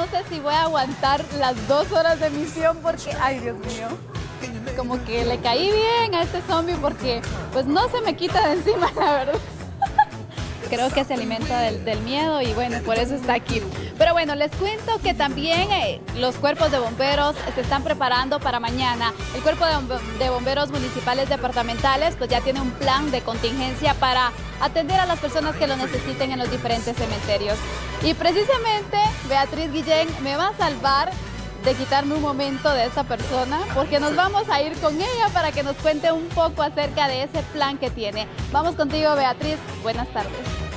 no sé si voy a aguantar las 2 horas de misión porque, ay Dios mío, como que le caí bien a este zombie porque pues no se me quita de encima, la verdad. Creo que se alimenta del miedo y bueno, por eso está aquí. Pero bueno, les cuento que también los cuerpos de bomberos se están preparando para mañana. El cuerpo de bomberos municipales departamentales pues ya tiene un plan de contingencia para atender a las personas que lo necesiten en los diferentes cementerios. Y precisamente Beatriz Guillén me va a salvar de quitarme un momento de esta persona, porque nos vamos a ir con ella para que nos cuente un poco acerca de ese plan que tiene. Vamos contigo, Beatriz. Buenas tardes.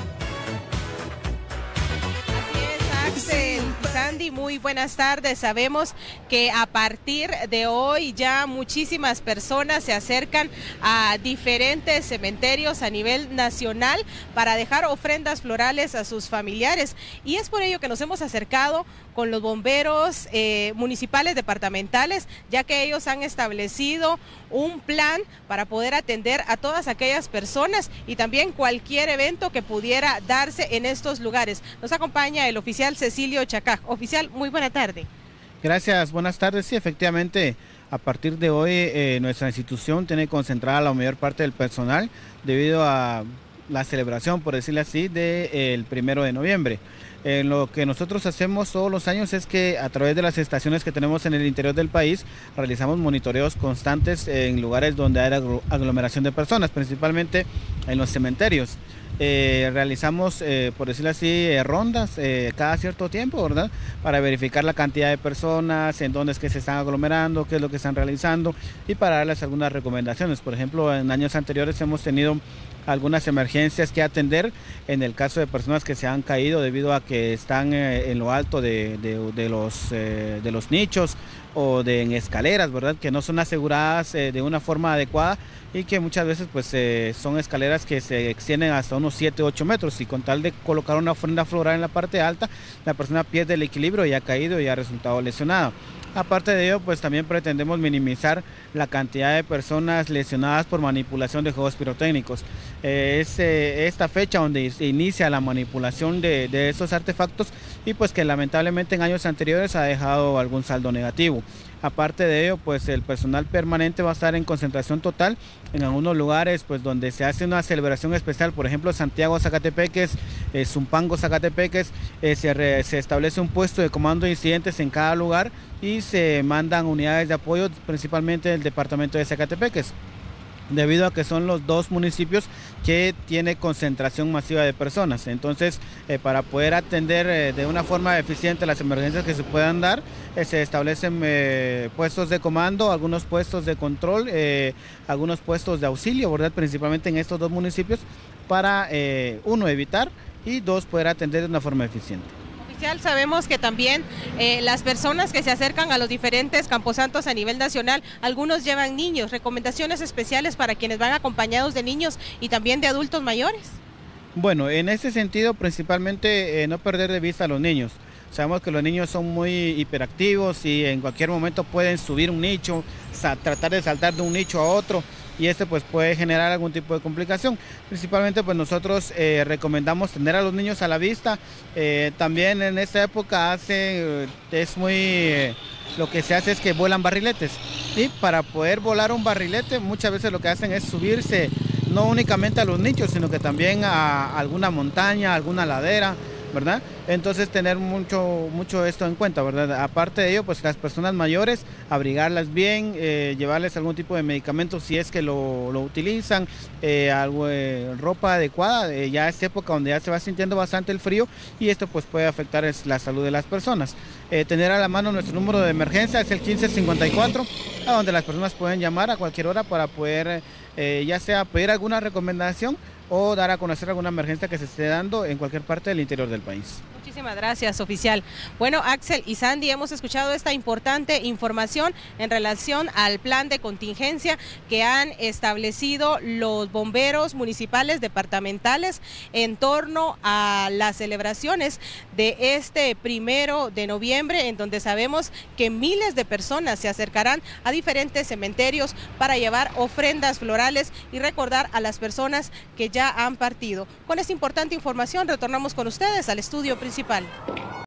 Axel, Sandy, muy buenas tardes. Sabemos que a partir de hoy ya muchísimas personas se acercan a diferentes cementerios a nivel nacional para dejar ofrendas florales a sus familiares, y es por ello que nos hemos acercado con los bomberos municipales departamentales, ya que ellos han establecido un plan para poder atender a todas aquellas personas y también cualquier evento que pudiera darse en estos lugares. Nos acompaña el oficial Cecilio Chacaj. Oficial, muy buena tarde. Gracias, buenas tardes. Sí, efectivamente, a partir de hoy nuestra institución tiene concentrada la mayor parte del personal debido a la celebración, por decirlo así, del 1 de noviembre. Lo que nosotros hacemos todos los años es que a través de las estaciones que tenemos en el interior del país realizamos monitoreos constantes en lugares donde hay aglomeración de personas, principalmente en los cementerios. Realizamos, por decirlo así, rondas cada cierto tiempo, ¿verdad? Para verificar la cantidad de personas, en dónde es que se están aglomerando, qué es lo que están realizando y para darles algunas recomendaciones. Por ejemplo, en años anteriores hemos tenido algunas emergencias que atender en el caso de personas que se han caído debido a que están en lo alto de los nichos o en escaleras, ¿verdad? Que no son aseguradas de una forma adecuada y que muchas veces pues son escaleras que se extienden hasta unos 7 u 8 metros, y con tal de colocar una ofrenda floral en la parte alta, la persona pierde el equilibrio y ha caído y ha resultado lesionada. Aparte de ello, pues también pretendemos minimizar la cantidad de personas lesionadas por manipulación de juegos pirotécnicos. Es esta fecha donde se inicia la manipulación de estos artefactos y pues que lamentablemente en años anteriores ha dejado algún saldo negativo. Aparte de ello, pues el personal permanente va a estar en concentración total en algunos lugares pues donde se hace una celebración especial, por ejemplo Santiago Zacatepeques, Zumpango Zacatepeques, se establece un puesto de comando de incidentes en cada lugar y se mandan unidades de apoyo principalmente del departamento de Zacatepeques, debido a que son los dos municipios que tiene concentración masiva de personas. Entonces, para poder atender de una forma eficiente las emergencias que se puedan dar, se establecen puestos de comando, algunos puestos de control, algunos puestos de auxilio, ¿verdad? Principalmente en estos dos municipios, para uno, evitar, y dos, poder atender de una forma eficiente. Sabemos que también las personas que se acercan a los diferentes camposantos a nivel nacional, algunos llevan niños. Recomendaciones especiales para quienes van acompañados de niños y también de adultos mayores. Bueno, en ese sentido principalmente no perder de vista a los niños. Sabemos que los niños son muy hiperactivos y en cualquier momento pueden subir un nicho, tratar de saltar de un nicho a otro, y este pues puede generar algún tipo de complicación. Principalmente pues nosotros recomendamos tener a los niños a la vista. También en esta época lo que se hace es que vuelan barriletes, y para poder volar un barrilete muchas veces lo que hacen es subirse no únicamente a los nichos, sino que también a alguna montaña, alguna ladera, ¿verdad? Entonces tener mucho esto en cuenta, ¿verdad? Aparte de ello, pues las personas mayores, abrigarlas bien, llevarles algún tipo de medicamento si es que lo utilizan, ropa adecuada, ya es época donde ya se va sintiendo bastante el frío y esto pues puede afectar la salud de las personas. Tener a la mano nuestro número de emergencia es el 1554, a donde las personas pueden llamar a cualquier hora para poder ya sea pedir alguna recomendación o dar a conocer alguna emergencia que se esté dando en cualquier parte del interior del país. Muchísimas gracias, oficial. Bueno, Axel y Sandy, hemos escuchado esta importante información en relación al plan de contingencia que han establecido los bomberos municipales departamentales en torno a las celebraciones de este 1 de noviembre, en donde sabemos que miles de personas se acercarán a diferentes cementerios para llevar ofrendas florales y recordar a las personas que ya han partido. Con esta importante información retornamos con ustedes al estudio principal.